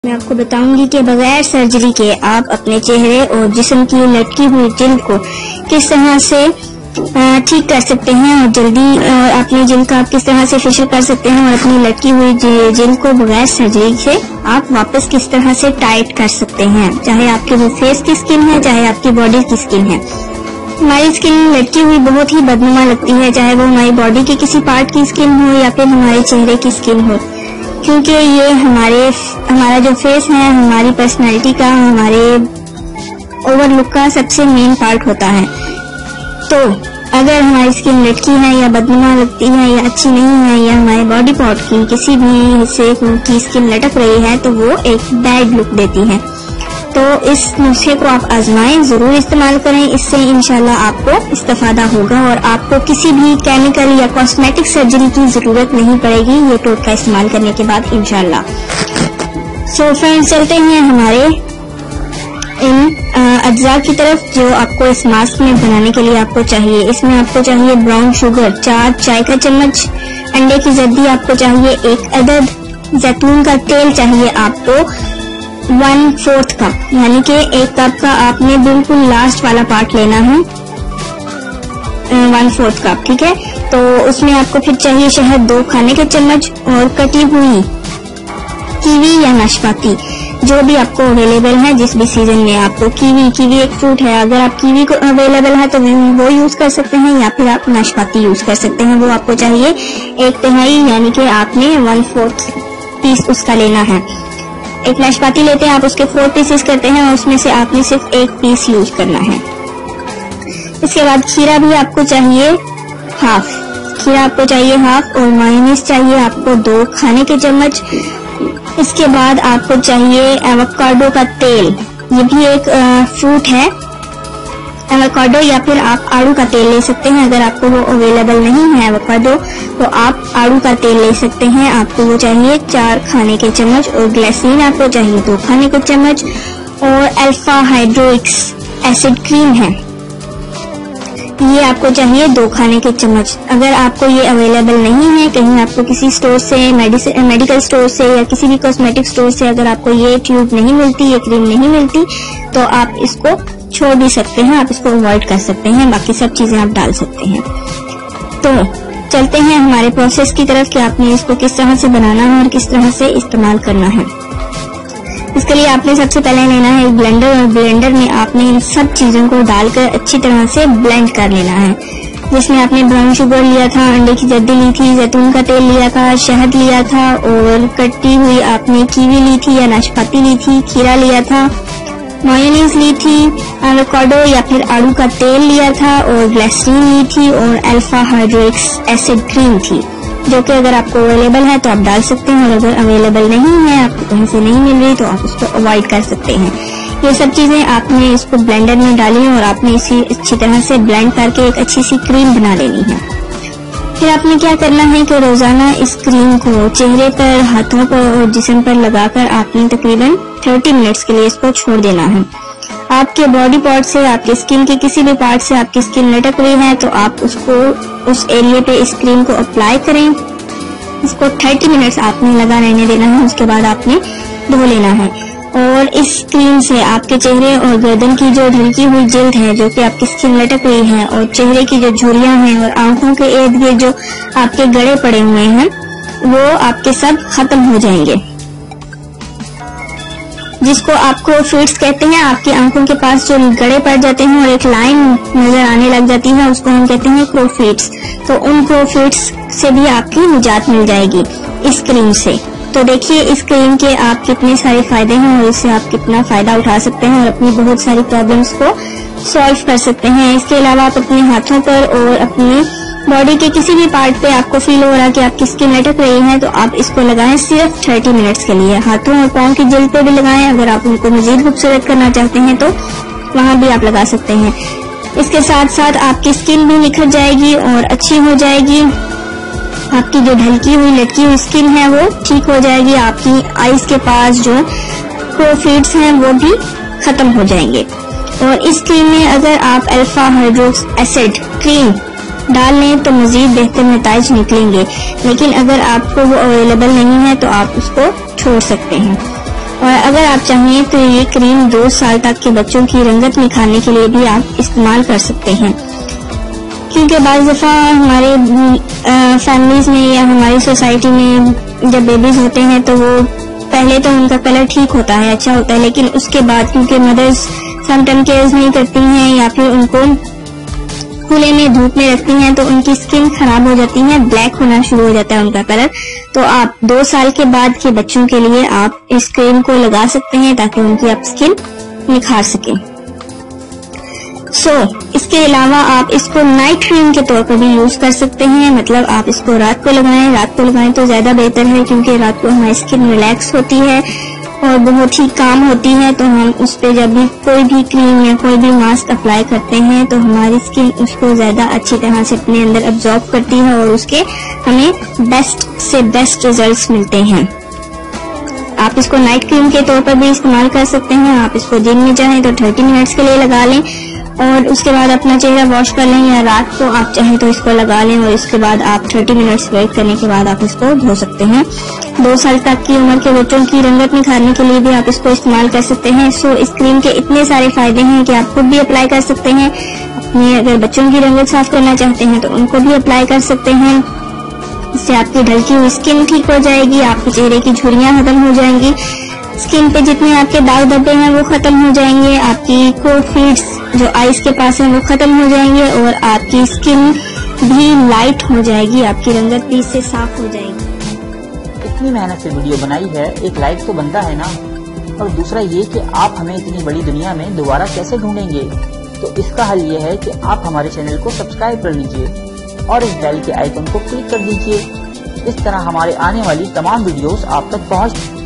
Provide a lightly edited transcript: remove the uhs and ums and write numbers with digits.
मैं आपको बताऊंगी कि बगैर सर्जरी के आप अपने चेहरे और जिस्म की लटकी हुई जिल्द को किस तरह से ठीक कर सकते हैं और जल्दी अपनी जिल्द का आप किस तरह से फेशियल कर सकते हैं और अपनी लटकी हुई जिल्द को बगैर सर्जरी से आप वापस किस तरह से टाइट कर सकते हैं, चाहे आपके वो फेस की स्किन है चाहे आपकी बॉडी की स्किन है। हमारी स्किन लटकी हुई बहुत ही बदनुमा लगती है, चाहे वो हमारी बॉडी के किसी पार्ट की स्किन हो या फिर हमारे चेहरे की स्किन हो, क्योंकि ये हमारा जो फेस है हमारी पर्सनैलिटी का, हमारे ओवरलुक का सबसे मेन पार्ट होता है। तो अगर हमारी स्किन लटकी है या बदनुमा लगती है या अच्छी नहीं है या हमारे बॉडी पार्ट की किसी भी हिस्से की स्किन लटक रही है तो वो एक बैड लुक देती है। तो इस नुस्खे को आप आजमाएं, जरूर इस्तेमाल करें, इससे इंशाल्लाह आपको इस्तेफादा होगा और आपको किसी भी केमिकल या कॉस्मेटिक सर्जरी की जरूरत नहीं पड़ेगी ये टोटका इस्तेमाल करने के बाद इंशाल्लाह। सो फ्रेंड्स, चलते हैं हमारे इन अज्जा की तरफ जो आपको इस मास्क में बनाने के लिए आपको चाहिए। इसमें आपको चाहिए ब्राउन शुगर 4 चाय का चम्मच, अंडे की जद्दी आपको चाहिए 1 अदद, जैतून का तेल चाहिए आपको 1/4 कप, यानी कि 1 कप का आपने बिल्कुल लास्ट वाला पार्ट लेना है 1/4 कप, ठीक है। तो उसमें आपको फिर चाहिए शहद 2 खाने के चम्मच और कटी हुई कीवी या नाशपाती जो भी आपको अवेलेबल है, जिस भी सीजन में आपको कीवी एक फ्रूट है, अगर आप कीवी को अवेलेबल है तो वो यूज कर सकते हैं या फिर आप नाशपाती यूज कर सकते हैं। वो आपको चाहिए 1/3 यानी कि आपने 1/4 पीस उसका लेना है। एक नाशपाती लेते हैं आप, उसके 4 पीसेस करते हैं और उसमें से आपने सिर्फ 1 पीस यूज करना है। इसके बाद खीरा भी आपको चाहिए हाफ और मायोनीज चाहिए आपको 2 खाने के चम्मच। इसके बाद आपको चाहिए एवोकाडो का तेल, ये भी एक फ्रूट है, एवोकाडो या फिर आप आड़ू का तेल ले सकते हैं। अगर आपको वो अवेलेबल नहीं है एवोकाडो तो आप आड़ू का तेल ले सकते हैं, आपको वो चाहिए 4 खाने के चम्मच और ग्लिसरीन आपको चाहिए 2 खाने के चम्मच और अल्फा हाइड्रोक्सिक एसिड क्रीम है, ये आपको चाहिए 2 खाने के चम्मच। अगर आपको ये अवेलेबल नहीं है कहीं, आपको किसी स्टोर से मेडिकल स्टोर से या किसी भी कॉस्मेटिक स्टोर से अगर आपको ये ट्यूब नहीं मिलती, ये क्रीम नहीं मिलती तो आप इसको छोड़ भी सकते हैं, आप इसको अवॉइड कर सकते हैं, बाकी सब चीजें आप डाल सकते हैं। तो चलते हैं हमारे प्रोसेस की तरफ कि आपने इसको किस तरह से बनाना है और किस तरह से इस्तेमाल करना है। इसके लिए आपने सबसे पहले लेना है एक ब्लेंडर और ब्लेंडर में आपने इन सब चीजों को डालकर अच्छी तरह से ब्लेंड कर लेना है, जिसमें आपने ब्राउन शुगर लिया था, अंडे की जद्दी ली थी, जैतून का तेल लिया था, शहद लिया था और कटी हुई आपने कीवी ली थी या नाशपाती ली थी, खीरा लिया था, मायोनीज ली थी, एवोकाडो या फिर आड़ू का तेल लिया था और ग्लिसरीन ली थी और अल्फा हाइड्रोक्सिक एसिड क्रीम थी, जो कि अगर आपको अवेलेबल है तो आप डाल सकते हैं और अगर अवेलेबल नहीं है, आपको कहीं से नहीं मिल रही तो आप उसको अवॉइड कर सकते हैं। ये सब चीजें आपने इसको ब्लेंडर में डाली और आपने इसी अच्छी तरह से ब्लेंड करके एक अच्छी सी क्रीम बना लेनी है। फिर आपने क्या करना है कि रोजाना इस क्रीम को चेहरे पर, हाथों पर और जिस्म पर लगाकर आपने तकरीबन 30 मिनट्स के लिए इसको छोड़ देना है। आपके बॉडी पार्ट से, आपके स्किन के किसी भी पार्ट से आपकी स्किन लटक रही है तो आप उसको उस एरिया पे इस क्रीम को अप्लाई करें। इसको 30 मिनट्स आपने लगा रहने देना है, उसके बाद आपने धो लेना है और इस क्रीम से आपके चेहरे और गर्दन की जो ढलकी हुई जिल्द है, जो कि आपकी स्किन लटक रही है, और चेहरे की जो झुर्रियां हैं और आंखों के इर्द गिर्द जो आपके गड़े पड़े हुए हैं वो आपके सब खत्म हो जाएंगे, जिसको आप क्रोफिट्स कहते हैं। आपकी आंखों के पास जो गड़े पड़ जाते हैं और एक लाइन नजर आने लग जाती है उसको हम कहते हैं क्रोफिट्स। तो उन क्रोफिट्स से भी आपकी निजात मिल जाएगी इस क्रीम से। तो देखिए इस क्रीम के आप कितने सारे फायदे हैं और इससे आप कितना फायदा उठा सकते हैं और अपनी बहुत सारी प्रॉब्लम्स को सॉल्व कर सकते हैं। इसके अलावा आप अपने हाथों पर और अपनी बॉडी के किसी भी पार्ट पे आपको फील हो रहा है कि आपकी स्किन लटक रही है तो आप इसको लगाएं सिर्फ 30 मिनट्स के लिए। हाथों और पाँव की जिल्द पे भी लगाएं, अगर आप उनको मजीद खूबसूरत करना चाहते हैं तो वहाँ भी आप लगा सकते हैं। इसके साथ साथ आपकी स्किन भी निखर जाएगी और अच्छी हो जाएगी, आपकी जो ढलकी हुई लटकी हुई स्किन है वो ठीक हो जाएगी, आपकी आईज के पास जो क्रोफिट्स हैं वो भी खत्म हो जाएंगे। और इस क्रीम में अगर आप अल्फा हाइड्रोक्सिक एसिड क्रीम डाल लें तो मजीद बेहतर नताइज निकलेंगे, लेकिन अगर आपको वो अवेलेबल नहीं है तो आप उसको छोड़ सकते हैं। और अगर आप चाहें तो ये क्रीम 2 साल तक के बच्चों की रंगत निखारने के लिए भी आप इस्तेमाल कर सकते हैं, क्योंकि बाज़ दफ़ा हमारे फैमिलीज में या हमारी सोसाइटी में जब बेबीज होते हैं तो वो पहले तो उनका कलर ठीक होता है, अच्छा होता है, लेकिन उसके बाद क्योंकि मदर्स समटाइम केयर नहीं करती हैं या फिर उनको खुले में धूप में रखती हैं तो उनकी स्किन खराब हो जाती है, ब्लैक होना शुरू हो जाता है उनका कलर। तो आप 2 साल के बाद के बच्चों के लिए आप इस क्रीम को लगा सकते हैं ताकि उनकी आप स्किन निखार सकें। इसके अलावा आप इसको नाइट क्रीम के तौर पर भी यूज कर सकते हैं, मतलब आप इसको रात को लगाएं तो ज्यादा बेहतर है, क्योंकि रात को हमारी स्किन रिलैक्स होती है और बहुत ही काम होती है। तो हम उस पे जब भी कोई भी क्रीम या कोई भी मास्क अप्लाई करते हैं तो हमारी स्किन उसको ज्यादा अच्छी तरह से अपने अंदर अब्जॉर्ब करती है और उसके हमें बेस्ट से बेस्ट रिजल्ट्स मिलते हैं। आप इसको नाइट क्रीम के तौर पर भी इस्तेमाल कर सकते हैं। आप इसको दिन में चाहें तो 30 मिनट्स के लिए लगा लें और उसके बाद अपना चेहरा वॉश कर लें, या रात को आप चाहें तो इसको लगा लें और इसके बाद आप 30 मिनट्स वेट करने के बाद आप इसको धो सकते हैं। 2 साल तक की उम्र के बच्चों की रंगत निखारने के लिए भी आप इसको इस्तेमाल कर सकते हैं। इस क्रीम के इतने सारे फायदे हैं कि आप खुद भी अप्लाई कर सकते हैं, अपने अगर बच्चों की रंगत साफ करना चाहते हैं तो उनको भी अप्लाई कर सकते हैं। इससे आपकी ढलकी हुई स्किन ठीक हो जाएगी, आपके चेहरे की झुर्रियां खत्म हो जाएंगी, स्किन पे जितने आपके दाग धब्बे हैं वो खत्म हो जाएंगे, आपकी कोफीड्स जो आईज के पास है वो खत्म हो जाएंगे और आपकी स्किन भी लाइट हो जाएगी, आपकी रंगत भी इससे साफ हो जाएगी। इतनी मेहनत से वीडियो बनाई है, एक लाइक तो बनता है ना। और दूसरा ये कि आप हमें इतनी बड़ी दुनिया में दोबारा कैसे ढूंढेंगे, तो इसका हल ये है कि आप हमारे चैनल को सब्सक्राइब कर लीजिए और इस बेल के आइकन को क्लिक कर दीजिए। इस तरह हमारे आने वाली तमाम वीडियोस आप तक पहुंच